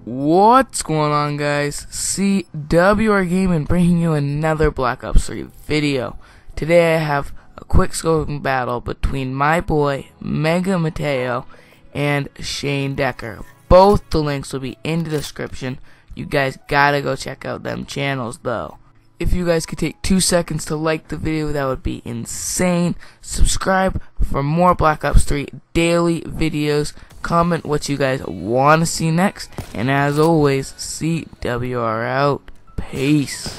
What's going on, guys? CWR Gaming bringing you another Black Ops 3 video. Today I have a quick scoping battle between my boy Mega Mateo and Shane Decker. Both the links will be in the description. You guys gotta go check out them channels though. If you guys could take 2 seconds to like the video, that would be insane. Subscribe for more Black Ops 3 daily videos. Comment what you guys want to see next. And as always, CWR out. Peace.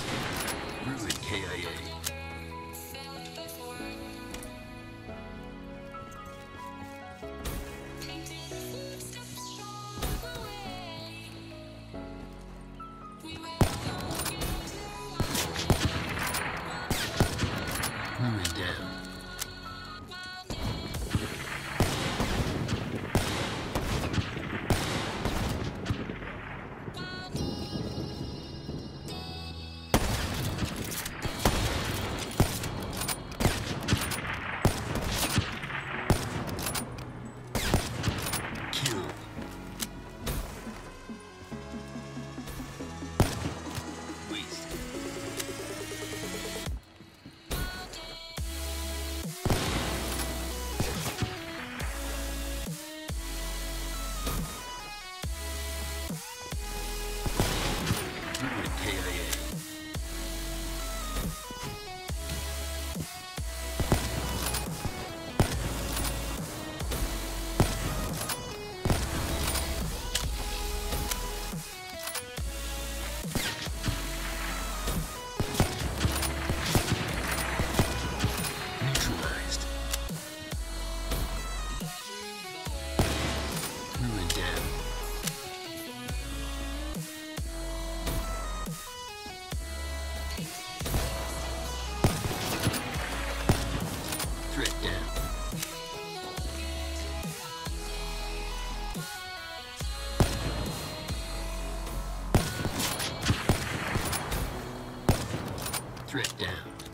Threat down.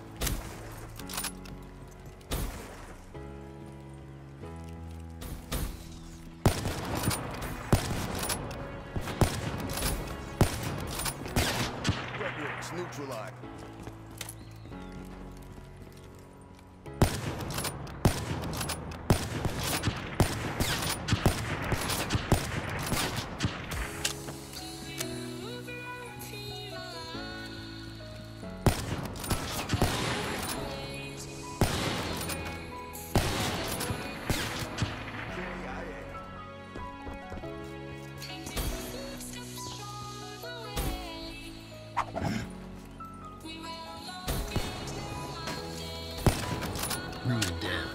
Redwoods neutralized. Ruin down.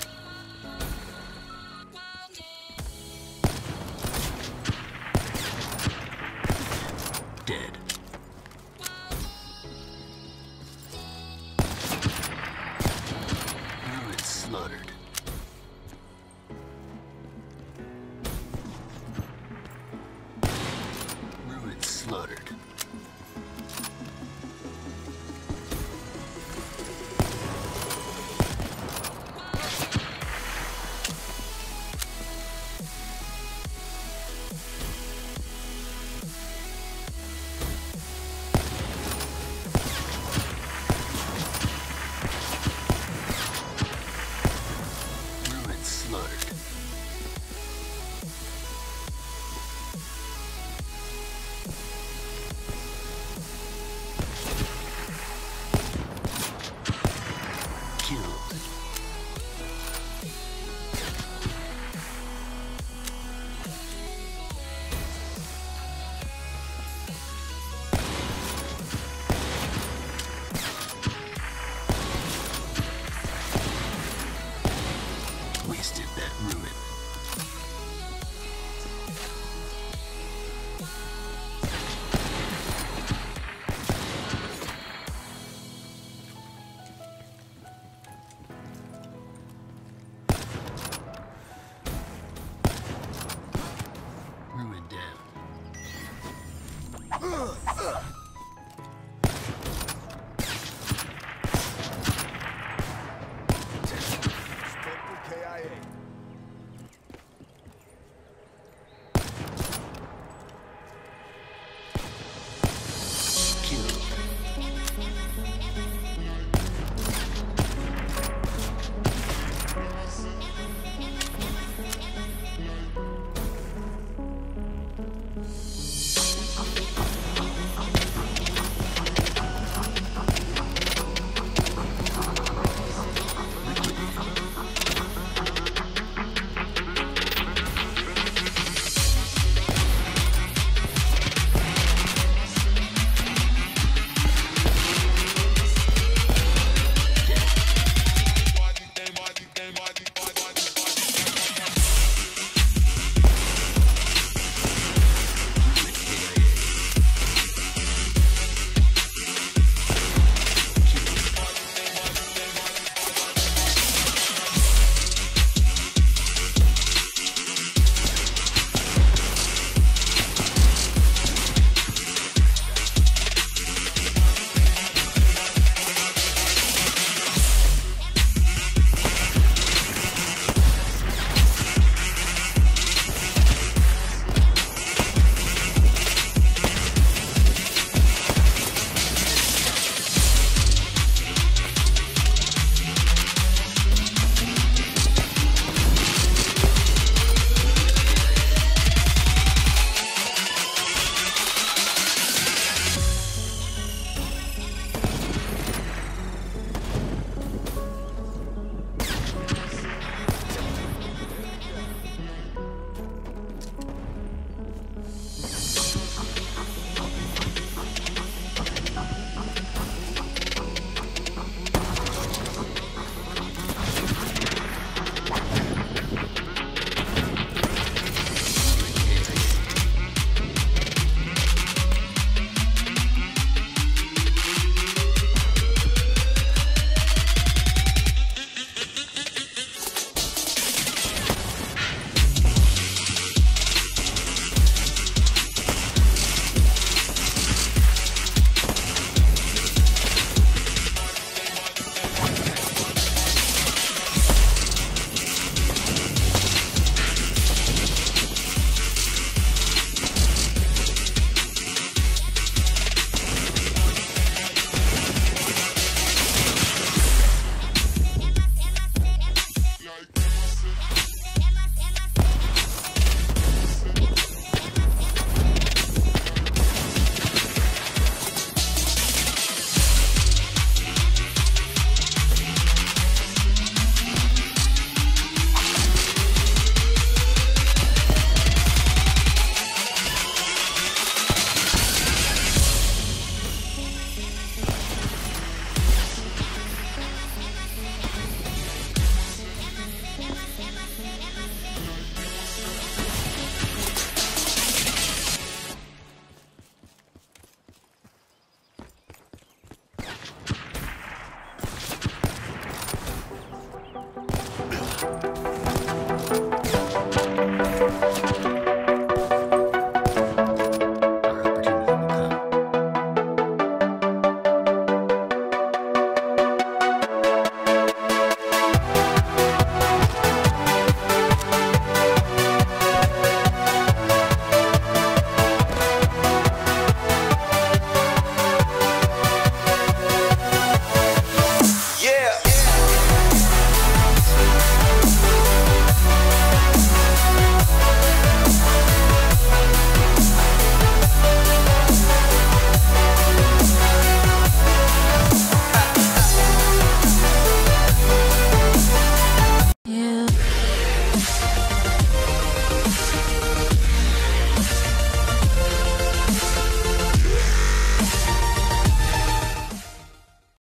Dead. Ruin slaughtered. Ruin slaughtered. Wasted that ruin. Ruin down.